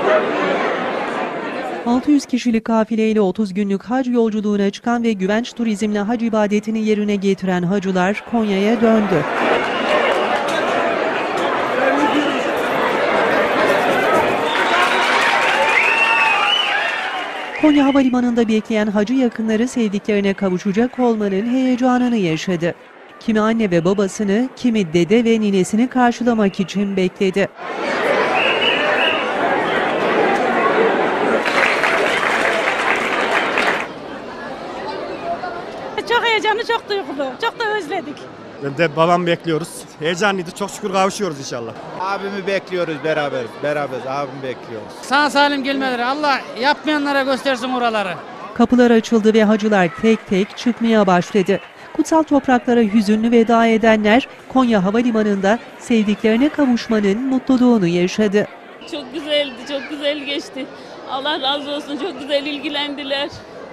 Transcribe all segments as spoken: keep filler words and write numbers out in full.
altı yüz kişilik kafileyle otuz günlük hac yolculuğuna çıkan ve Güvenç Turizm'le hac ibadetini yerine getiren hacılar Konya'ya döndü. Konya Havalimanı'nda bekleyen hacı yakınları sevdiklerine kavuşacak olmanın heyecanını yaşadı. Kimi anne ve babasını, kimi dede ve ninesini karşılamak için bekledi. Çok heyecanlı, çok duygulu, çok da özledik. Ben de babam bekliyoruz. Heyecanlıydı, çok şükür kavuşuyoruz inşallah. Abimi bekliyoruz beraber, beraber abimi bekliyoruz. Sağ salim gelmeleri, Allah yapmayanlara göstersin oraları. Kapılar açıldı ve hacılar tek tek çıkmaya başladı. Kutsal topraklara hüzünlü veda edenler Konya Havalimanı'nda sevdiklerine kavuşmanın mutluluğunu yaşadı. Çok güzeldi, çok güzel geçti. Allah razı olsun, çok güzel ilgilendiler.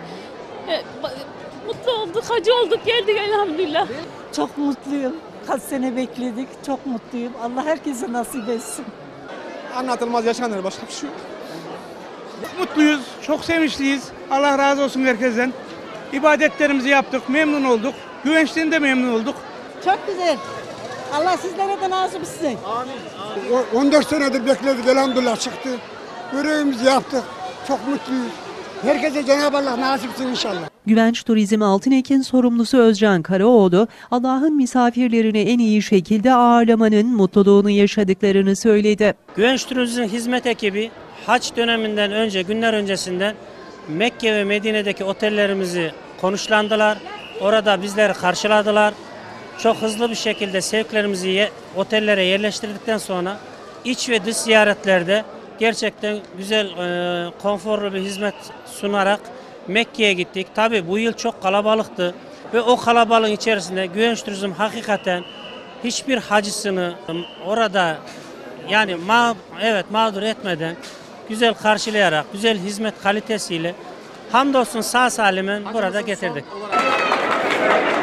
Mutlu olduk, hacı olduk, geldik elhamdülillah. Çok mutluyum. Kaç sene bekledik, çok mutluyum. Allah herkese nasip etsin. Anlatılmaz yaşanır, başka bir şey yok. Mutluyuz, çok sevinçliyiz. Allah razı olsun herkesten. İbadetlerimizi yaptık, memnun olduk. Güvençten de memnun olduk. Çok güzel. Allah sizlere de nasip etsin. Amin. on dört senedir bekledik, elhamdülillah çıktı. Görevimizi yaptık. Çok mutluyuz. Herkese Cenab-ı Allah nasip etsin inşallah. Güvenç Turizm Altınekin sorumlusu Özcan Karaoğlu, Allah'ın misafirlerini en iyi şekilde ağırlamanın mutluluğunu yaşadıklarını söyledi. Güvenç Turizm hizmet ekibi haç döneminden önce, günler öncesinden Mekke ve Medine'deki otellerimizi konuşlandılar. Orada bizleri karşıladılar. Çok hızlı bir şekilde sevklerimizi ye, otellere yerleştirdikten sonra iç ve dış ziyaretlerde gerçekten güzel, e, konforlu bir hizmet sunarak Mekke'ye gittik. Tabii bu yıl çok kalabalıktı ve o kalabalığın içerisinde Güvenç Turizm hakikaten hiçbir hacısını orada yani ma evet mağdur etmeden güzel karşılayarak, güzel hizmet kalitesiyle hamdolsun sağ salimen burada getirdik.